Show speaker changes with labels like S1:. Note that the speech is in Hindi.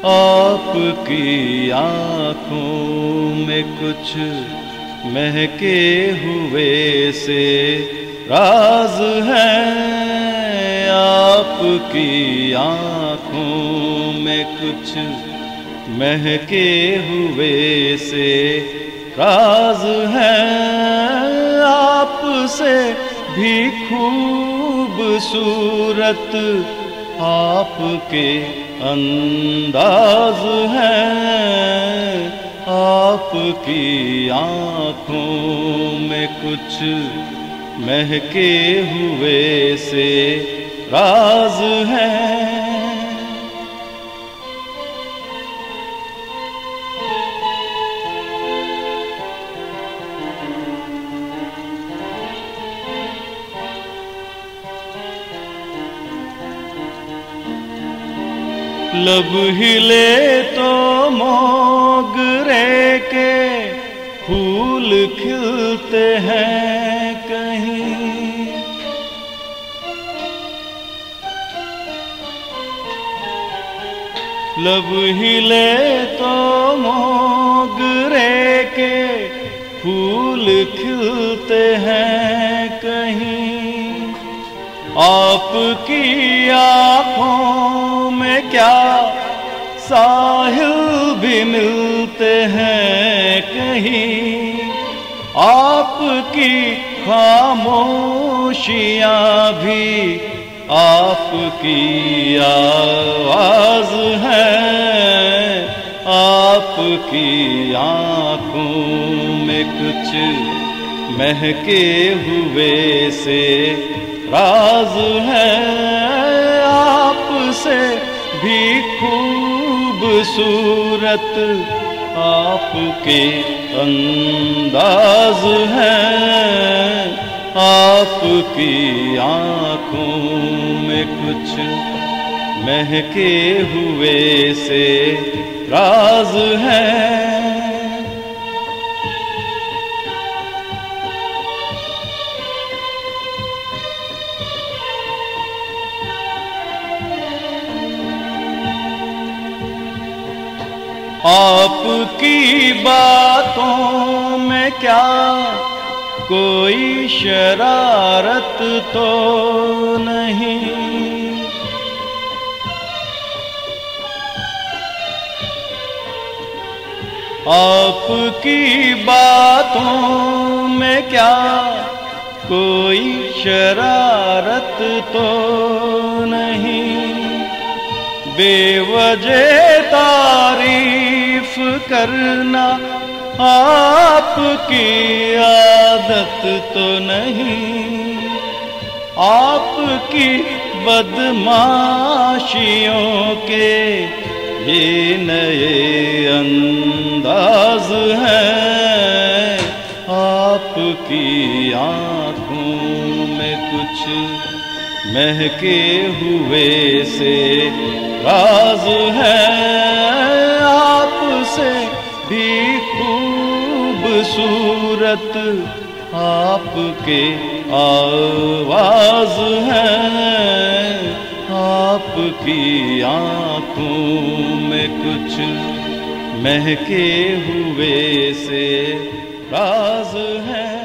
S1: आपकी आँखों में कुछ महके हुए से राज है। आपकी आँखों में कुछ महके हुए से राज है। आपसे भी खूबसूरत आपके अंदाज है। आपकी आँखों में कुछ महके हुए से राज है। लब हिले तो मोगरे के फूल खिलते हैं कहीं। लब हिले तो मोगरे के फूल खिलते हैं कहीं। आपकी आँखों में क्या साहिल भी मिलते हैं कहीं। आपकी खामोशियाँ भी आपकी आवाज़ है। आपकी आँखों में कुछ महके हुए से राज है। आपसे भी खूबसूरत आपके अंदाज है। आपकी आँखों में कुछ महके हुए से राज है। आपकी बातों में क्या कोई शरारत तो नहीं। आपकी बातों में क्या कोई शरारत तो नहीं। बेवजह तारीफ करना आपकी आदत तो नहीं। आपकी बदमाशियों के ये नए अंदाज हैं। आपकी आँखों में कुछ महके हुए से राज है। आपसे भी खूबसूरत आपके आवाज़ है। आपकी आँखों में कुछ महके हुए से राज है।